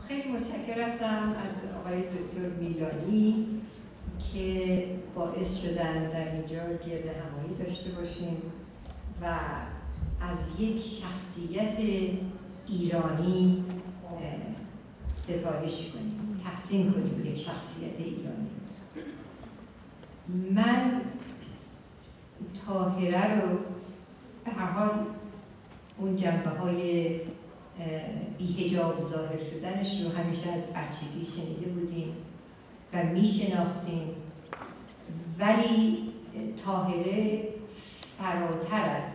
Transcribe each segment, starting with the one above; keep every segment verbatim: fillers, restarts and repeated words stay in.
خیلی متشکر هستم از آقای دکتر میلانی که باعث شدن در اینجا گرد همایی داشته باشیم و از یک شخصیت ایرانی ستایش کنیم، تحسین کنیم یک شخصیت ایرانی. من طاهره رو به هر حال اون جنبه های بی‌حجاب ظاهر شدنش رو همیشه از بچگی شنیده بودیم و میشناختیم، ولی طاهره فراتر از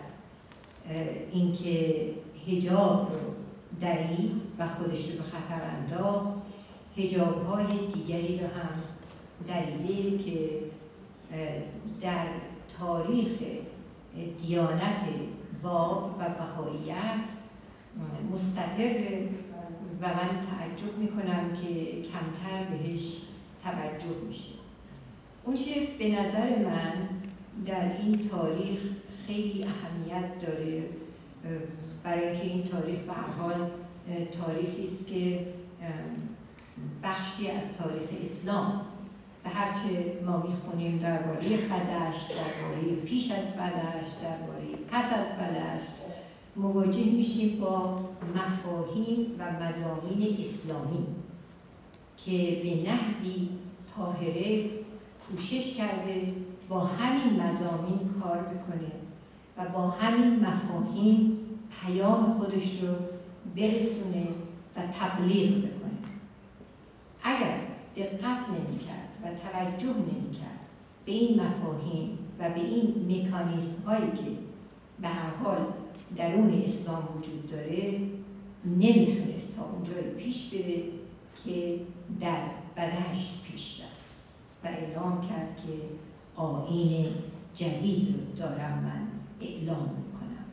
اینکه حجاب رو درید و خودش رو به خطر انداخت، حجاب‌های دیگری رو هم دریده که در تاریخ دیانت واب و بهائیت مستتر و من تعجب میکنم که کمتر بهش توجه میشه. اون چه به نظر من در این تاریخ خیلی اهمیت داره، برای اینکه این تاریخ به هر حال تاریخی است که بخشی از تاریخ اسلام به هرچه ما میخونیم درباره بدشت، درباره پیش از بدشت، درباره پس از بدشت، مواجه میشیم با مفاهیم و مضامین اسلامی که به نحوی طاهره کوشش کرده با همین مضامین کار بکنه و با همین مفاهیم پیام خودش رو برسونه و تبلیغ بکنه. اگر دقت نمی‌کرد و توجه نمی‌کرد به این مفاهیم و به این مکانیزم هایی که به هر حال درون اسلام وجود داره، نمیتونست تا اونجایی پیش بره که در بدشت پیش رفت و اعلام کرد که آیین جدید رو دارم من اعلام میکنم.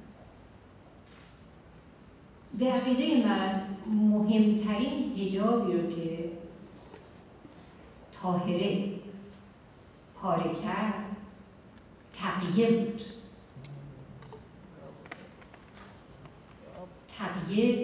به عقیده من مهمترین حجابی رو که طاهره پاره کرد تقیه بود. تقیه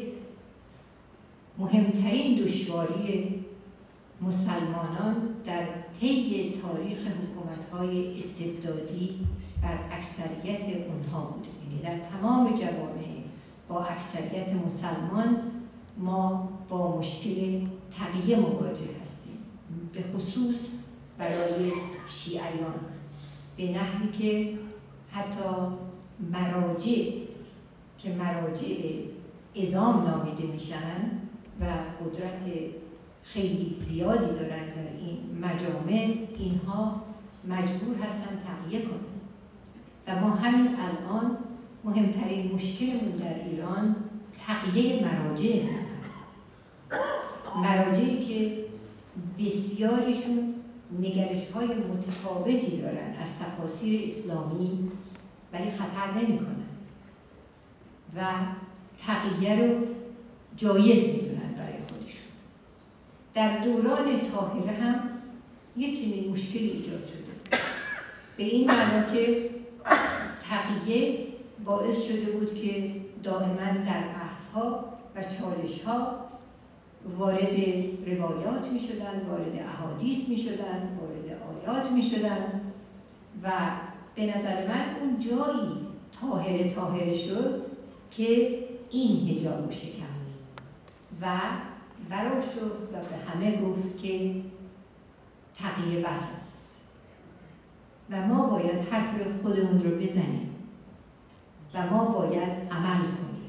مهمترین دشواری مسلمانان در طی تاریخ حکومت‌های استبدادی بر اکثریت اونها بود. یعنی در تمام جوامع با اکثریت مسلمان ما با مشکل تقیه مواجه هستیم، به خصوص برای شیعیان، به نحوی که حتی مراجع که مراجع عظام نامیده میشن و قدرت خیلی زیادی دارن در این مجامع، اینها مجبور هستن تقیه کنن و ما همین الان مهمترین مشکلمون در ایران تقیه مراجع هست. مراجعی که بسیاریشون نگرش های متفاوتی دارن از تفاسیر اسلامی ولی خطر نمی کنن و تقیه رو جایز میدونن برای خودشون. در دوران طاهره هم یک چنین مشکلی ایجاد شده، به این معنا که تقیه باعث شده بود که دائما در بحث‌ها و چالش‌ها وارد روایات می‌شدن، وارد احادیث می‌شدن، وارد آیات می‌شدن و به نظر من اون جایی طاهره طاهره شد که این حجاب شکست و برا شد و به همه گفت که تقیه بس است و ما باید حرف خودمون رو بزنیم و ما باید عمل کنیم.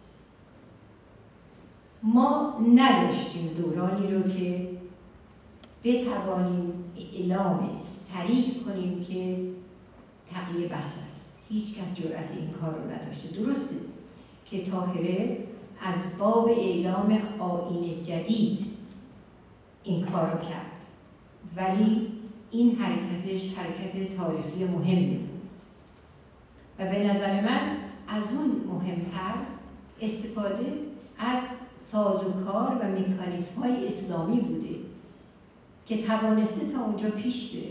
ما نداشتیم دورانی رو که بتوانیم اعلام صریح کنیم که تقیه بس است. هیچ کس جرأت این کار رو نداشته. درسته که طاهره از باب اعلام آیین جدید این کار رو کرد، ولی این حرکتش حرکت تاریخی مهمی بود و به نظر من از اون مهمتر استفاده از سازوکار و مکانیزم های اسلامی بوده که توانسته تا اونجا پیش بره.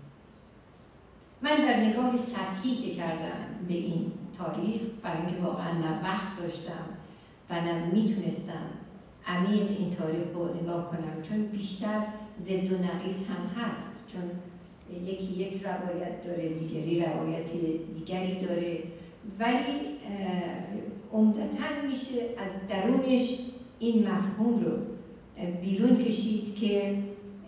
من در نگاه سطحی که کردم به این تاریخ، برای اینکه واقعا نه وقت داشتم و نه میتونستم عمیق این تاریخ رو نگاه کنم، چون بیشتر ضد و نقیض هم هست، چون یکی یک روایت داره، دیگری روایت دیگری داره، ولی عمدتاً میشه از درونش این مفهوم رو بیرون کشید که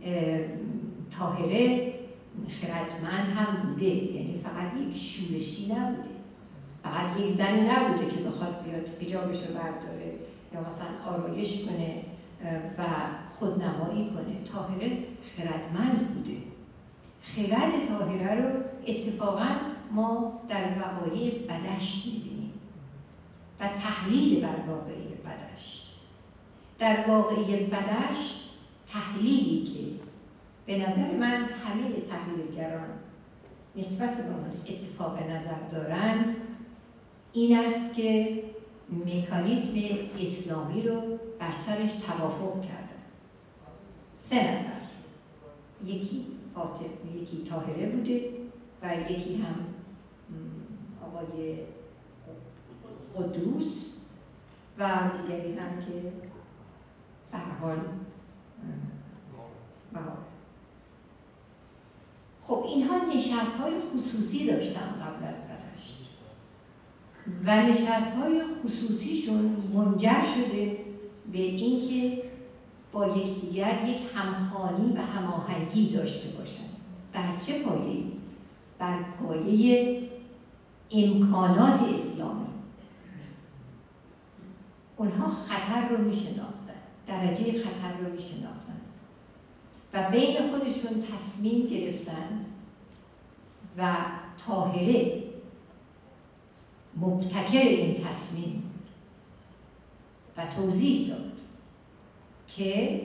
طاهره خردمند هم بوده، یعنی فقط یک شورشی نبوده، فقط یک زنی نبوده که بخواد بیاد حجابش رو برداره یا مثلا آرایش کنه و خودنمایی کنه. طاهره خردمند بوده. خرد طاهره رو اتفاقاً ما در وقایع بدشت می‌بینیم و تحلیل بر واقعه بدشت. در واقعه بدشت تحلیلی که به نظر من همه تحلیلگران نسبت به اون اتفاق نظر دارن این است که مکانیزم اسلامی رو بر سرش توافق کردن. سه نفر، یکی فاطمه، یکی طاهره بوده و یکی هم آقای قدوس و دیگری هم که به هر حال خب اینها نشست‌های خصوصی داشتن قبل از بدشت و نشست‌های خصوصیشون منجر شده به اینکه با یکدیگر یک همخوانی و هماهنگی داشته باشند. بر چه پایه‌ای؟ بر پایه امکانات اسلامی. اونها خطر رو میشناختن، درجه خطر رو میشناختن و بین خودشون تصمیم گرفتن و طاهره مبتکر این تصمیم و توضیح داد که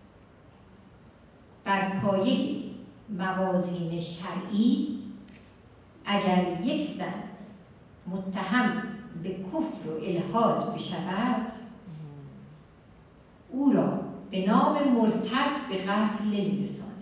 بر پایه موازین شرعی اگر یک زن متهم به کفر و الحاد بشود او را به نام مرتد به قتل نمی‌رساند.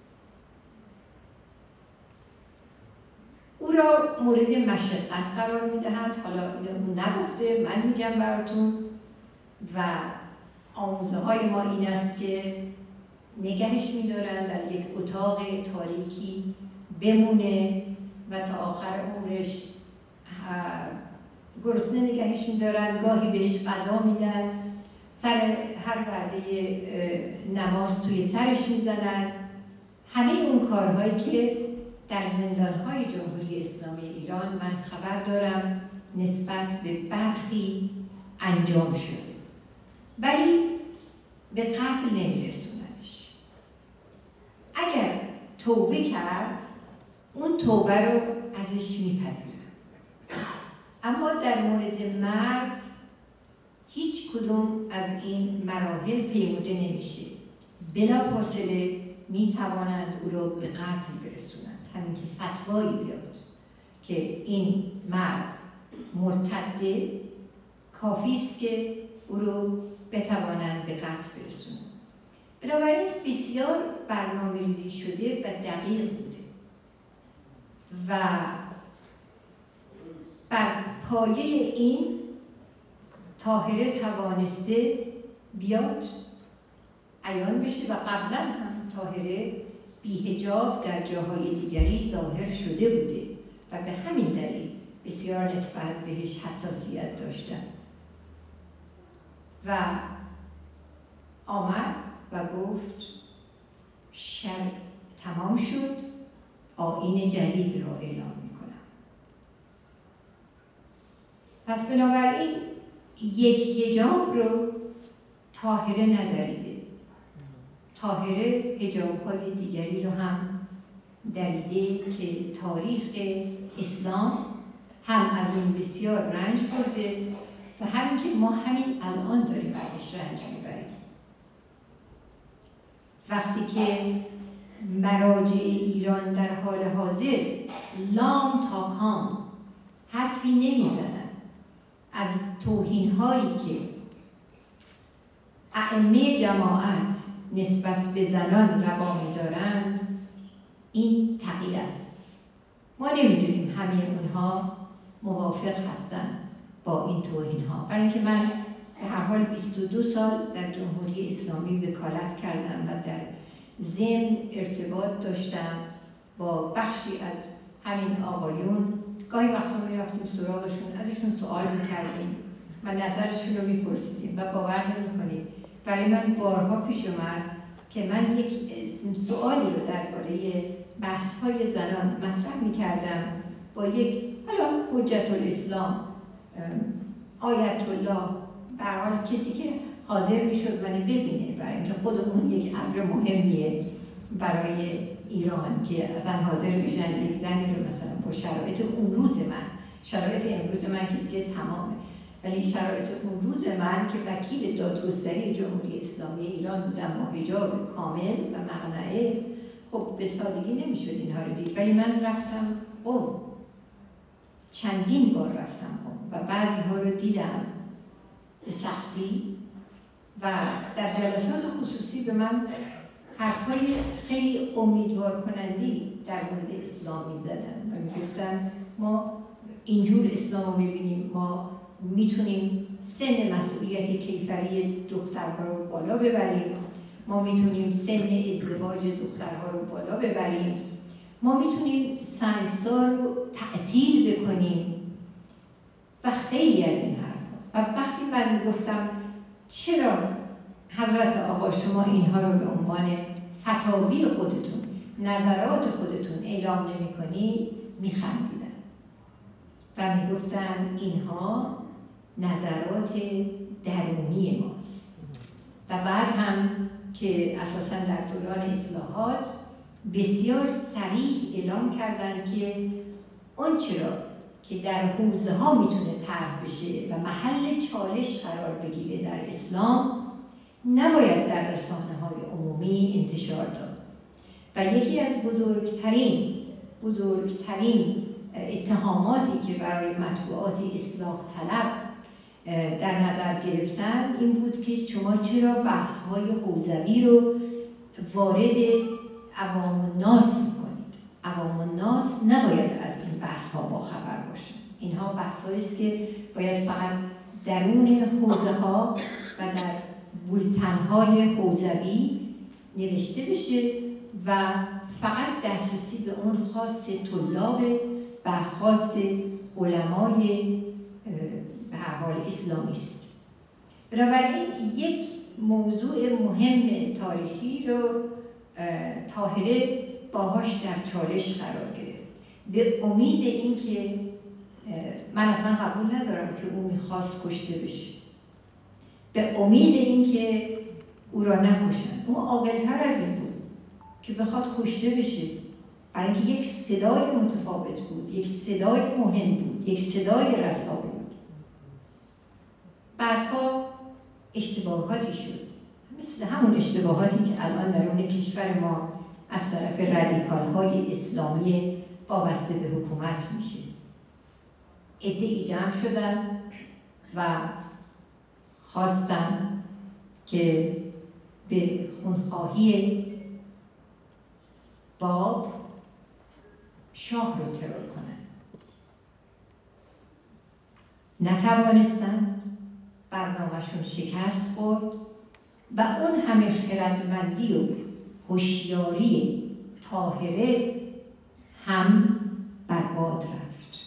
او را مورد مشقت قرار می‌دهد. حالا اینو نگفته، من میگم براتون. و آموزه های ما این است که نگهش می‌دارن در یک اتاق تاریکی بمونه و تا آخر عمرش گرسنه نگهش می‌دارن، گاهی بهش غذا میدن، سر هر وعده نماز توی سرش میزنن. همه اون کارهایی که در زندانهای جمهوری اسلامی ایران من خبر دارم نسبت به برخی انجام شده، ولی به قتل نمیرسوننش. اگر توبه کرد اون توبه رو ازش میپذیرن، اما در مورد مرد هیچ کدوم از این مراحل پیموده نمیشه. بلافاصله میتوانند او را به قتل برسونند. همین که فتوایی بیاد که این مرد مرتده، کافی است که او رو بتوانند به قتل برسونند. بنابراین بسیار برنامه‌ریزی شده و دقیق بوده و بر پایه این طاهره توانسته بیاد عیان بشه و قبلا هم طاهره بی‌حجاب در جاهای دیگری ظاهر شده بوده و به همین دلیل بسیار نسبت بهش حساسیت داشتن و آمد و گفت شر تمام شد، آیین جدید را اعلام میکنم. پس بنابراین یک حجاب رو طاهره ندریده. طاهره حجاب‌های دیگری رو هم دریده که تاریخ اسلام هم از اون بسیار رنج برده و همین که ما همین الان داریم ازش رنج میبریم. وقتی که مراجع ایران در حال حاضر لام تا کام حرفی نمیزنن از توهین‌هایی که ائمه جماعت نسبت به زنان روا می‌دارند، این تقیه است. ما نمی‌دونیم همه اونها موافق هستن با این توهین‌ها، برای اینکه من هر حال بیست و دو سال در جمهوری اسلامی وکالت کردم و در ضمن ارتباط داشتم با بخشی از همین آقایون. گاهی وقتا می رفتیم سراغشون، ازشون سوال میکردیم و نظرشون رو میپرسیدیم و باور نمیکنید برای من بارها پیش اومد که من یک سوالی رو درباره بحث‌های زنان مطرح میکردم با یک حالا حجت الاسلام، آیت الله، به هر حال کسی که حاضر میشد منو ببینه، برای اینکه خود اون یک امر مهمیه برای ایران که اصلا حاضر بشن یک زنی رو مثلا با شرایط اون روز من، شرایط امروز من که دیگه تمامه، ولی شرایط اون روز من که وکیل دادگستری جمهوری اسلامی ایران بودم با حجاب کامل و مقنعه، خب به سادگی نمیشد اینها رو دید. ولی من رفتم قم، چندین بار رفتم قم و بعضی ها رو دیدم به سختی و در جلسات خصوصی به من حرفای خیلی امیدوار کنندی در مورد اسلام میزدن و میگفتن ما اینجور اسلام رو میبینیم، ما میتونیم سن مسئولیت کیفری دخترها رو بالا ببریم، ما میتونیم سن ازدواج دخترها رو بالا ببریم، ما میتونیم سنگسار رو تعطیل بکنیم و خیلی از این حرفا. و وقتی من میگفتم چرا حضرت آقا شما اینها رو به عنوان فتاوی خودتون، نظرات خودتون اعلام نمی کنید، میخندیدن و میگفتن اینها نظرات درونی ماست. و بعد هم که اساساً در دوران اصلاحات بسیار صریح اعلام کردند که اون چرا که در حوزه ها میتونه طرح بشه و محل چالش قرار بگیره در اسلام نباید در رسانه های عمومی انتشار داد. و یکی از بزرگترین بزرگترین اتهاماتی که برای مطبوعات اصلاح طلب در نظر گرفتن این بود که شما چرا بحث های حوزوی رو وارد عوام الناس میکنید. عوام الناس نباید از این بحث ها با خبر باشن. اینها بحث هایی است که باید فقط درون حوزه ها و در بولتن های حوزوی نوشته بشه و فقط دسترسی به اون خاص طلاب و خاص علمای به هر حال اسلامی است. بنابراین یک موضوع مهم تاریخی رو طاهره باهاش در چالش قرار گرفت، به امید اینکه من اصلا قبول ندارم که او میخواست کشته بشه، به امید اینکه او را نکشن. او عاقل‌تر از این بود که بخواد کشته بشه، برای اینکه یک صدای متفاوت بود، یک صدای مهم بود، یک صدای رسا بود. بعدها اشتباهاتی شد، مثل همون اشتباهاتی که الان درون کشور ما از طرف رادیکال‌های اسلامی وابسته به حکومت میشه. عده‌ای جمع شدن و خواستن که به خونخواهی باب شاه رو ترور کنن. نتوانستن، برنامه‌شون شکست خورد و اون همه خردمندی و هوشیاری طاهره هم برباد رفت.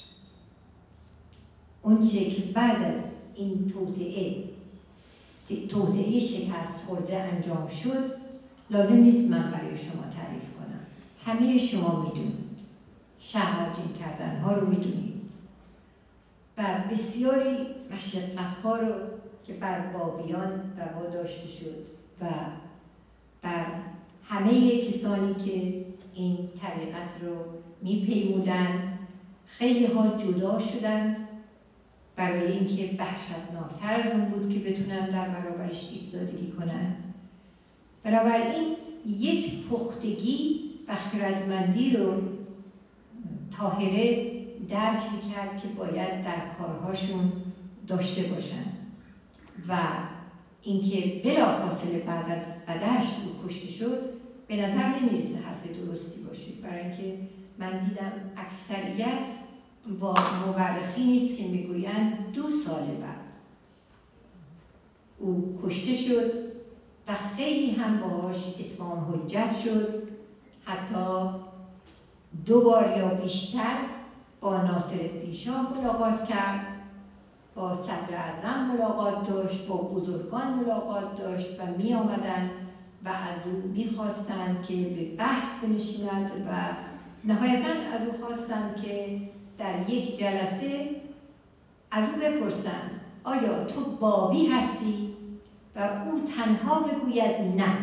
اون چه که بعد از این توطئه توطئه شکست خورده انجام شد لازم نیست من برای شما تعریف کنم، همه شما میدونید، شهرجین کردن ها رو میدونید و بسیاری مشقت ها رو که بر بابیان روا داشته شد و بر همه کسانی که این طریقت رو میپیمودن. خیلی ها جدا شدن برای اینکه وحشتناکتر از اون بود که بتونن در برابرش ایستادگی کنن. بنابراین یک پختگی و خردمندی رو طاهره درک میکرد که باید در کارهاشون داشته باشن و اینکه بلافاصله بعد از بدشت او کشته شد به نظر نمیرسه حرف درستی باشه، برای اینکه من دیدم اکثریت با مورخی نیست که میگویند دو سال بعد او کشته شد و خیلی هم باهاش اتمام حجت شد. حتی دو بار یا بیشتر با ناصرالدین شاه ملاقات کرد، با صدر اعظم ملاقات داشت، با بزرگان ملاقات داشت و می آمدن و از او می خواستند که به بحث بنشیند و نهایتاً از او خواستند که در یک جلسه از او بپرسند آیا تو بابی هستی؟ و او تنها بگوید نه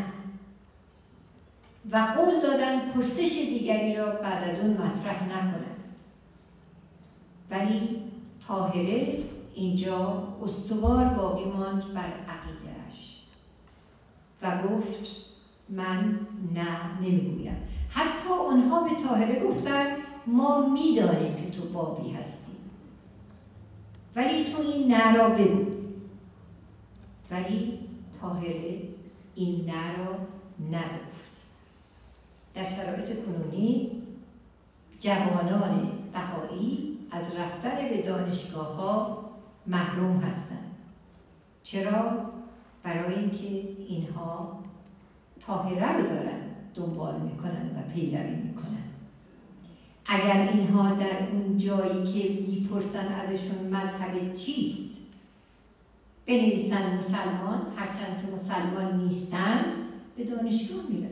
و قول دادن پرسش دیگری را بعد از اون مطرح نکنند. ولی طاهره اینجا استوار باقی ماند بر عقیده‌اش و گفت من نه نمیگویم. حتی اونها به طاهره گفتن ما میدانیم که تو بابی هستی ولی تو این نه را بگو. ولی طاهره این نه را نگفت. در شرایط کنونی جوانان بهایی از رفتن به دانشگاه ها محروم هستند. چرا؟ برای اینکه اینها طاهره رو دارن دنبال میکنن و پیروی میکنن. اگر اینها در اون جایی که میپرسن ازشون مذهب چیست بنویسن مسلمان، هرچند که مسلمان نیستند، به دانشگاه میرن.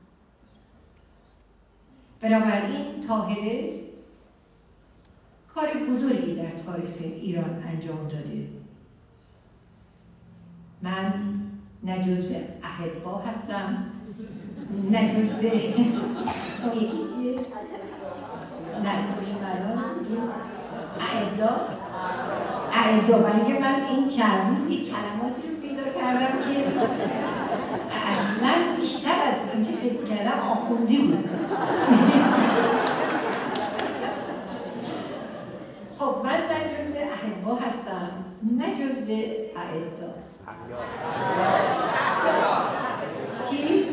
بنابراین طاهره کار بزرگی در تاریخ ایران انجام داده. من نه جزو احبا هستم، نه جزو اون یکی چیه؟ نه دشمنان، اعدا اعدا برای که من این چند روز یک کلماتی رو پیدا کردم که اصلا بیشتر از اینچه فکر کردم آخوندی بود. خب من نه جزو احبا هستم، نه جزو اعدا. چی؟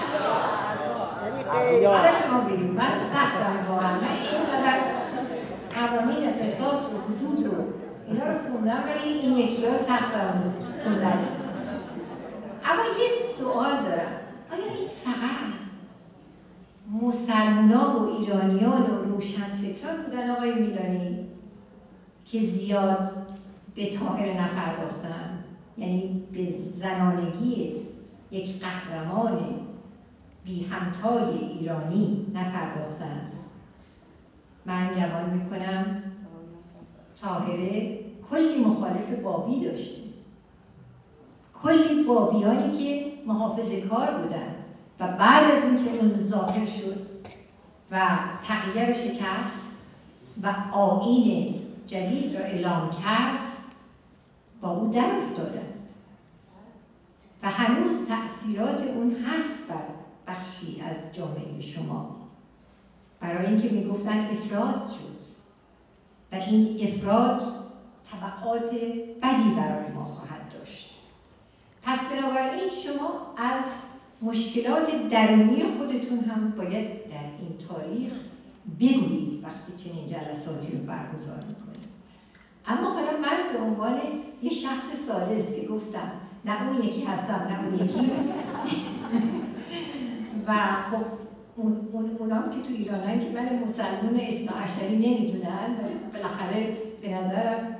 حالا شما بگید من سختم واقعا. من این قدر قوانین قصاص و حدود رو اینا رو خوندم ولی این یکی ها سختم بود خوندن. اما یه سوال دارم، آیا این فقط مسلمانان و ایرانیان و روشنفکران بودن آقای میلانی که زیاد به طاهره نپرداختن؟ یعنی به زنانگی یک قهرمان بی همتای ایرانی نپرداختن؟ من گمان میکنم طاهره کلی مخالف بابی داشته، کلی بابیانی که محافظه کار بودن و بعد از اینکه اون ظاهر شد و تقیه رو شکست و آیین جدید را اعلام کرد با او در افتادن و هنوز تأثیرات اون هست بر بخشی از جامعه شما، برای اینکه میگفتن افراط شد و این افراط تبعات بدی برای ما خواهد داشت. پس بنابراین شما از مشکلات درونی خودتون هم باید در این تاریخ بگویید وقتی چنین جلساتی رو برگزار میکنید. اما حالا من به عنوان یه شخص ثالث که گفتم نه اون یکی هستم نه اون یکی و خب اون اون اونام که تو ایرانن که من مسلمان اثنا عشری نمیدونن، بالاخره به نظرم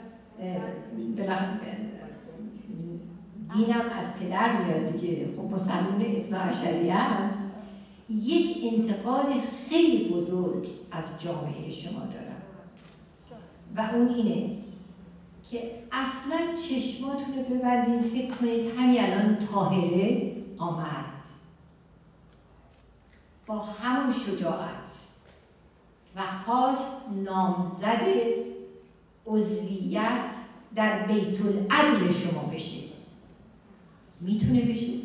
دینم از پدر میاد دیگه، خب مسلمان اثنا عشری هم یک انتقاد خیلی بزرگ از جامعه شما دارم و اون اینه که اصلا چشماتون رو ببندین فکر کنید همین الان طاهره آمد با همون شجاعت و خواست نامزد عضویت در بیت العدل شما بشه. میتونه بشه؟